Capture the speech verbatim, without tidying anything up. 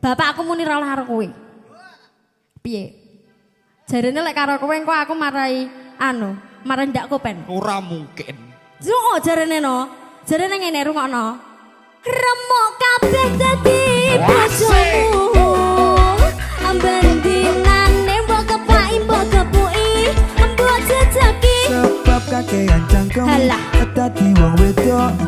bapakku muni ora karo kowe. Piye? Jarene lek karo kowe engko aku marai anu, marai ndak kopen. Ora mungkin. Yo jarene no. Jarene ngene rungokno. Remuk kabeh dadi bojomu. Ambendinane mbok kepai mbok kepuki, mbok jejaki. Sebab kakean cangkem dadi wong wedok.